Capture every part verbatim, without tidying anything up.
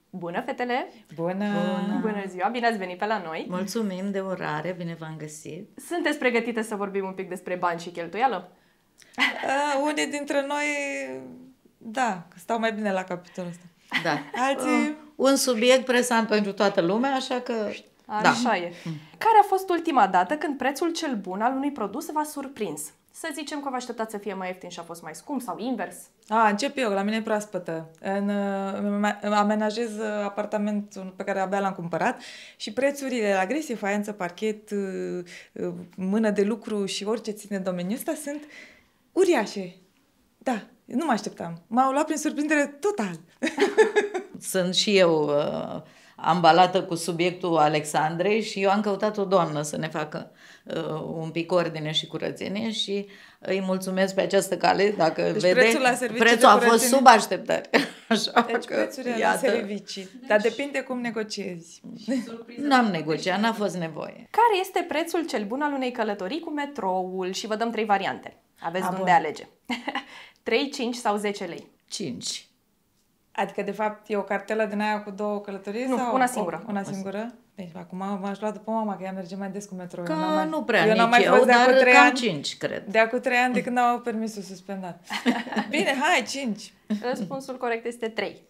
Bună, fetele! Bună! Bună! Bună ziua! Bine ați venit pe la noi! Mulțumim de orare, bine v-am găsit! Sunteți pregătite să vorbim un pic despre bani și cheltuială? Uh, unii dintre noi, da, stau mai bine la capitolul ăsta. Da. Alții... Uh, un subiect presant pentru toată lumea, așa că... Așa da. e. Care a fost ultima dată când prețul cel bun al unui produs v-a surprins? Să zicem că vă așteptați să fie mai ieftin și a fost mai scump sau invers? A, încep eu, la mine e proaspătă. În, uh, amenajez apartamentul pe care abia l-am cumpărat și prețurile la gresie, faianță, parchet, uh, uh, mână de lucru și orice ține domeniul ăsta sunt uriașe. Da, nu mă așteptam. M-au luat prin surprindere total. Sunt și eu uh, ambalată cu subiectul Alexandrei și eu am căutat o doamnă să ne facă uh, un pic ordine și curățenie și îi mulțumesc pe această cale, dacă deci vede, prețul, la prețul a fost sub așteptări. Așa deci că, prețurile la iată, servicii. Deci... Dar depinde cum negociezi. N-am negociat, n-a fost nevoie. Care este prețul cel bun al unei călătorii cu metroul? Și vă dăm trei variante. Aveți A, de bun. unde alege. trei, cinci sau zece lei. cinci. Adică, de fapt, e o cartelă din aia cu două călătorii? Nu, sau una singură. O, una singură? Deci, acum m-aș lua după mama, că ea merge mai des cu metrou. Că Eu n-am mai, nu prea eu n-am nici mai eu, fost de dar acum trei cam ani, cinci, cred. de acum trei ani de când au permisul suspendat. Bine, hai, cinci. Răspunsul corect este trei.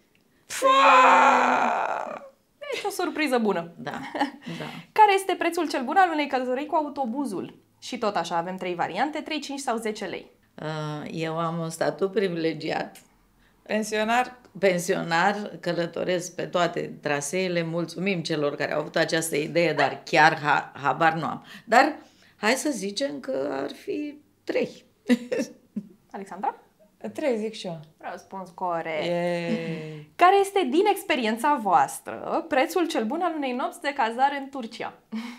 Pua! Deci o surpriză bună. Da, da. Care este prețul cel bun al unei călătorii cu autobuzul? Și tot așa, avem trei variante, trei, cinci sau zece lei. Uh, Eu am un statut privilegiat, Pensionar? pensionar, călătoresc pe toate traseele, mulțumim celor care au avut această idee, dar chiar ha- habar nu am. Dar hai să zicem că ar fi trei. Alexandra? Trei, zic și eu. Răspuns corect. Yeah. Care este, din experiența voastră, prețul cel bun al unei nopți de cazare în Turcia?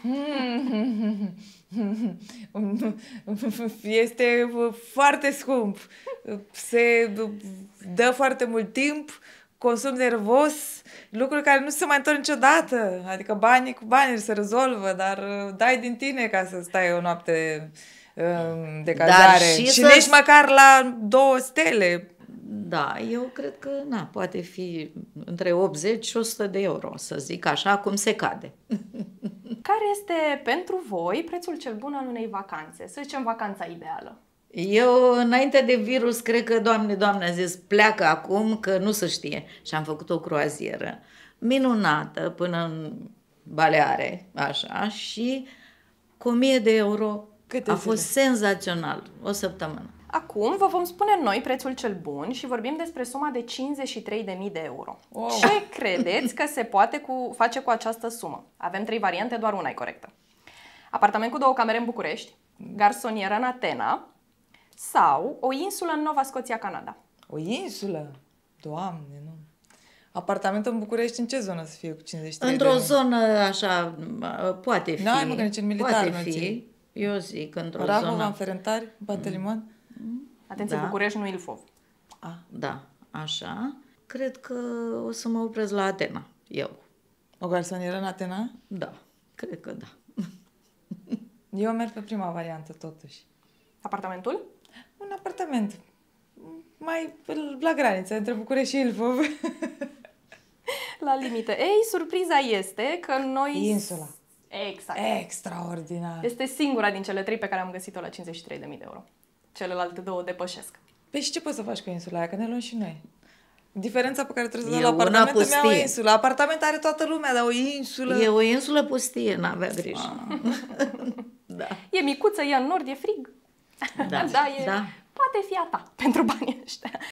Este foarte scump. Se dă foarte mult timp, consum nervos, lucruri care nu se mai întorc niciodată. Adică banii cu banii se rezolvă, dar dai din tine ca să stai o noapte de cazare. și și să- nici măcar la două stele. Da, eu cred că na, poate fi între optzeci și o sută de euro, să zic așa, cum se cade. Care este, pentru voi, prețul cel bun al unei vacanțe? Să zicem vacanța ideală. Eu, înainte de virus, cred că, Doamne, Doamne, a zis, pleacă acum, că nu se știe. Și am făcut o croazieră minunată până în Baleare, așa, și cu o mie de euro. Câte a zile? fost senzațional, o săptămână. Acum vă vom spune noi prețul cel bun și vorbim despre suma de cincizeci și trei de mii de euro. Wow. Ce credeți că se poate cu, face cu această sumă? Avem trei variante, doar una e corectă. Apartament cu două camere în București, garsonieră în Atena sau o insulă în Nova Scoția, Canada. O insulă? Doamne, nu. Apartamentul în București, în ce zonă să fie cu cincizeci și trei Într-o de zonă așa, poate fi. N-ai, mă, că nici în militar poate nu fi. ții. Eu zic, într-o Rahova, zonă. în Ferentari, Pantelimon? Atenție, Da. București, nu Ilfov. Ah. Da, așa. Cred că o să mă opresc la Atena, eu. O garsonieră în Atena? Da, cred că da. Eu merg pe prima variantă, totuși. Apartamentul? Un apartament mai la graniță, între București și Ilfov. La limită. Ei, surpriza este că noi... Insula. Exact. Extraordinar. Este singura din cele trei pe care am găsit-o la cincizeci și trei de mii de euro. Celelalte două depășesc. Păi și ce poți să faci cu insula aia? Că ne luăm și noi. Diferența pe care trebuie să E dau la una apartamentul meu o pustie. insulă. Apartament are toată lumea, dar o insulă... E o insulă pustie, n-avea grijă. Da, E micuță, e în nord, e frig. da, da, e... da. Poate fi a ta pentru banii ăștia.